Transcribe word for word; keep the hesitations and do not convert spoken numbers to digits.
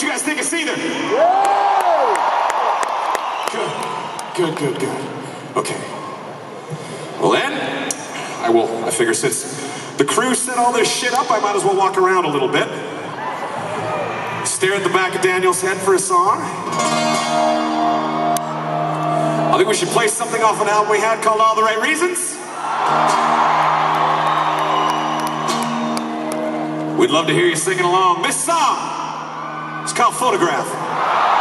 guys think it's either? Good, good, good, good. Okay. Well then, I will, I figure since the crew set all this shit up, I might as well walk around a little bit. Stare at the back of Daniel's head for a song. I think we should play something off an album we had called All the Right Reasons. We'd love to hear you singing along. This song is called Photograph.